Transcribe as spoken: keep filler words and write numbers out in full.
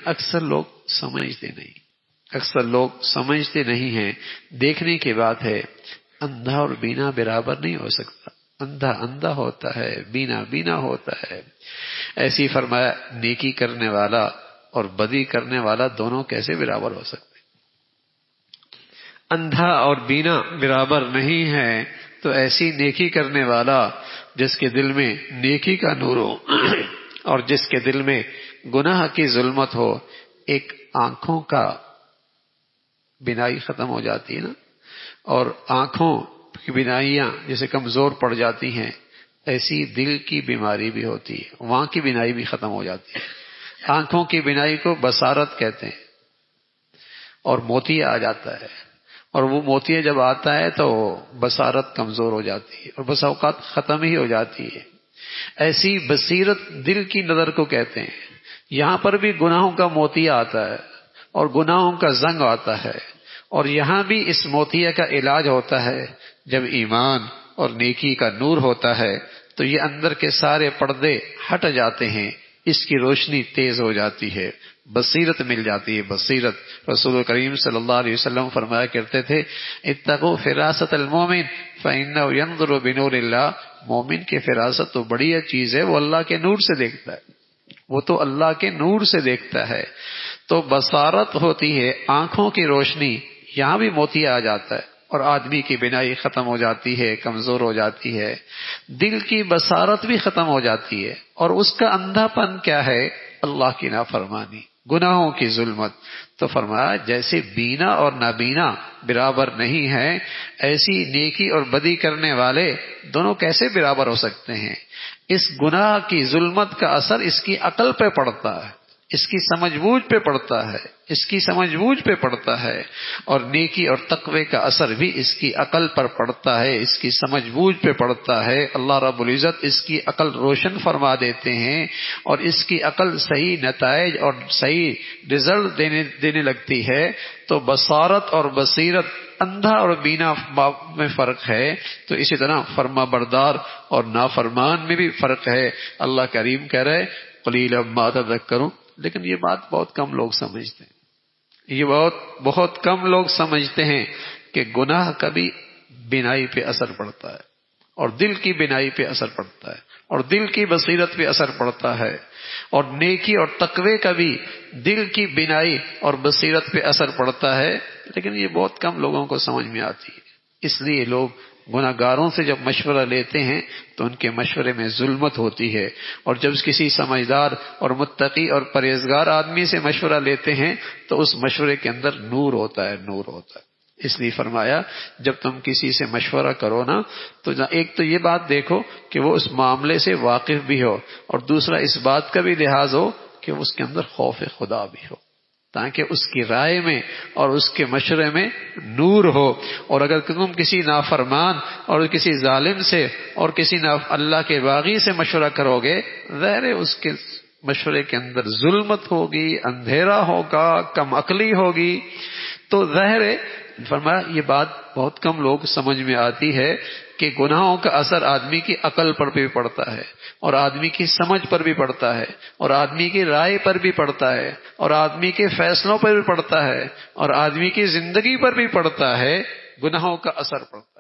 اکثر لوگ سمجھتے نہیں اکثر لوگ سمجھتے نہیں ہیں. دیکھنے کی بات ہے، اندھا اور بینا برابر نہیں ہو سکتا. اندھا اندھا ہوتا ہے، بینا بینا ہوتا ہے. ایسی فرمایا نیکی کرنے والا اور بدی کرنے والا دونوں کیسے برابر ہو سکتے؟ اندھا اور بینا برابر نہیں ہے تو ایسی نیکی کرنے والا جس کے دل میں نیکی کا نور ہو اور جس کے دل میں گناہ کی ظلمت ہو، ایک آنکھوں کا بینائی ختم ہو جاتی ہے نا، اور آنکھوں کی بینائیاں جیسے کمزور پڑ جاتی ہیں، ایسی دل کی بیماری بھی ہوتی ہے، وہاں کی بینائی بھی ختم ہو جاتی ہے. آنکھوں کی بینائی کو بصارت کہتے ہیں، اور موتیا آ جاتا ہے، اور وہ موتیا جب آتا ہے تو بصارت کمزور ہو جاتی ہے اور بس اوقات ختم ہی ہو جاتی ہے. ایسی بصیرت دل کی نظر کو کہتے ہیں. یہاں پر بھی گناہوں کا موتیا آتا ہے اور گناہوں کا زنگ آتا ہے، اور یہاں بھی اس موتیا کا علاج ہوتا ہے. جب ایمان اور نیکی کا نور ہوتا ہے تو یہ اندر کے سارے پردے ہٹ جاتے ہیں، اس کی روشنی تیز ہو جاتی ہے، بصیرت مل جاتی ہے. بصیرت رسول کریم صلی اللہ علیہ وسلم فرمایا کرتے تھے، اتقوا فراست المومن فإنه ينظر بنور اللہ. مومن کی فراست تو بڑی چیز ہے، وہ اللہ کے نور سے دیکھتا ہے، وہ تو اللہ کے نور سے دیکھتا ہے. تو بصارت ہوتی ہے آنکھوں کی روشنی. یہاں بھی موتیا آ جاتا ہے اور آدمی کی بینائی ختم ہو جاتی ہے، کمزور ہو جاتی ہے. دل کی بصارت بھی ختم ہو جاتی ہے، اور اس کا اندھا پن کیا ہے؟ اللہ کی نافرمانی، گناہوں کی ظلمت. تو فرمایا جیسے بینا اور نابینا برابر نہیں ہے، ایسی نیکی اور بدی کرنے والے دونوں کیسے برابر ہو سکتے ہیں؟ اس گناہ کی ظلمت کا اثر اس کی عقل پہ پڑتا ہے، اس کی سمجھ بوجھ پہ پڑتا ہے اس کی سمجھ بوجھ پہ پڑتا ہے اور نیکی اور تقوی کا اثر بھی اس کی عقل پر پڑتا ہے، اس کی سمجھ بوجھ پہ پڑتا ہے. اللہ رب العزت اس کی عقل روشن فرما دیتے ہیں اور اس کی عقل صحیح نتائج اور صحیح رزلٹ دینے دینے لگتی ہے. تو بصارت اور بصیرت، اندھا اور بینا میں فرق ہے، تو اسی طرح فرما بردار اور نافرمان میں بھی فرق ہے. اللہ کریم کہہ رہے قلیلا ما تذکرون، لیکن یہ بات بہت کم لوگ سمجھتے ہیں. یہ بہت بہت کم لوگ سمجھتے ہیں کہ گناہ کا بھی بینائی پہ اثر پڑتا ہے اور دل کی بینائی پہ اثر پڑتا ہے اور دل کی بصیرت پہ اثر پڑتا ہے، اور نیکی اور تقوی کا بھی دل کی بینائی اور بصیرت پہ اثر پڑتا ہے. لیکن یہ بہت کم لوگوں کو سمجھ میں آتی ہے. اس لیے لوگ گناہ گاروں سے جب مشورہ لیتے ہیں تو ان کے مشورے میں ظلمت ہوتی ہے، اور جب کسی سمجھدار اور متقی اور پرہیزگار آدمی سے مشورہ لیتے ہیں تو اس مشورے کے اندر نور ہوتا ہے نور ہوتا ہے. اس لیے فرمایا جب تم کسی سے مشورہ کرو نا تو ایک تو یہ بات دیکھو کہ وہ اس معاملے سے واقف بھی ہو، اور دوسرا اس بات کا بھی لحاظ ہو کہ اس کے اندر خوف خدا بھی ہو، تاکہ اس کی رائے میں اور اس کے مشورے میں نور ہو. اور اگر تم کسی نافرمان اور کسی ظالم سے اور کسی اللہ کے باغی سے مشورہ کرو گے، ظاہر ہے اس کے مشورے کے اندر ظلمت ہوگی، اندھیرا ہوگا، کم عقلی ہوگی. تو ظاہر ہے فرمایا یہ بات بہت کم لوگ سمجھ میں آتی ہے کہ گناہوں کا اثر آدمی کی عقل پر بھی پڑتا ہے اور آدمی کی سمجھ پر بھی پڑتا ہے اور آدمی کی رائے پر بھی پڑتا ہے اور آدمی کے فیصلوں پر بھی پڑتا ہے اور آدمی کی زندگی پر بھی پڑتا ہے. گناہوں کا اثر پڑتا ہے.